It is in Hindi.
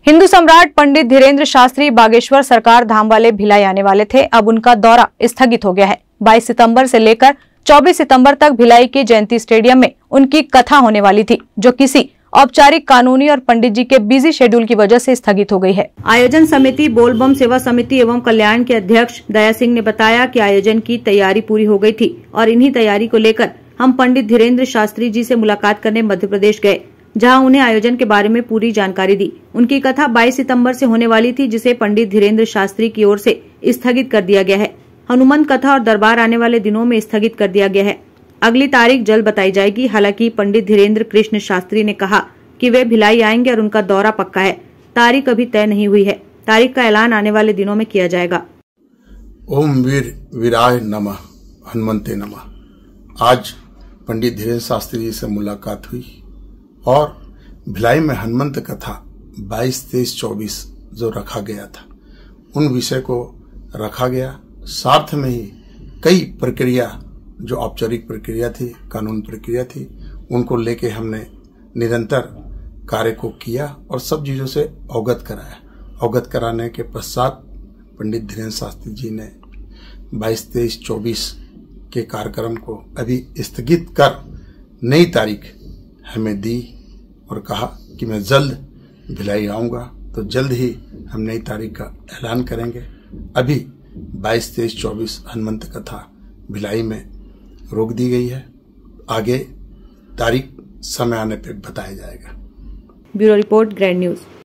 हिंदू सम्राट पंडित धीरेन्द्र शास्त्री बागेश्वर सरकार धाम वाले भिलाई आने वाले थे। अब उनका दौरा स्थगित हो गया है। 22 सितंबर से लेकर 24 सितंबर तक भिलाई के जयंती स्टेडियम में उनकी कथा होने वाली थी, जो किसी औपचारिक, कानूनी और पंडित जी के बिजी शेड्यूल की वजह से स्थगित हो गई है। आयोजन समिति बोलबम सेवा समिति एवं कल्याण के अध्यक्ष दया सिंह ने बताया कि आयोजन की तैयारी पूरी हो गई थी और इन्हीं तैयारी को लेकर हम पंडित धीरेन्द्र शास्त्री जी से मुलाकात करने मध्य प्रदेश गए, जहां उन्हें आयोजन के बारे में पूरी जानकारी दी। उनकी कथा 22 सितंबर से होने वाली थी, जिसे पंडित धीरेन्द्र शास्त्री की ओर से स्थगित कर दिया गया है। हनुमंत कथा और दरबार आने वाले दिनों में स्थगित कर दिया गया है। अगली तारीख जल्द बताई जाएगी। हालांकि पंडित धीरेन्द्र कृष्ण शास्त्री ने कहा कि वे भिलाई आएंगे और उनका दौरा पक्का है। तारीख अभी तय नहीं हुई है। तारीख का ऐलान आने वाले दिनों में किया जाएगा। ओम वीर वीराय नमः, हनुमंते नमः। आज पंडित धीरेन्द्र शास्त्री जी से मुलाकात हुई और भिलाई में हनुमंत कथा 22, 23, 24 जो रखा गया था, उन विषय को रखा गया। साथ में ही कई प्रक्रिया, जो औपचारिक प्रक्रिया थी, कानून प्रक्रिया थी, उनको लेके हमने निरंतर कार्य को किया और सब चीजों से अवगत कराया। अवगत कराने के पश्चात पंडित धीरेन्द्र शास्त्री जी ने 22, 23, 24 के कार्यक्रम को अभी स्थगित कर नई तारीख हमें दी और कहा कि मैं जल्द भिलाई आऊंगा, तो जल्द ही हम नई तारीख का ऐलान करेंगे। अभी 22, 23, 24 हनुमंत कथा भिलाई में रोक दी गई है। आगे तारीख समय आने पर बताया जाएगा। Bureau report, grand news.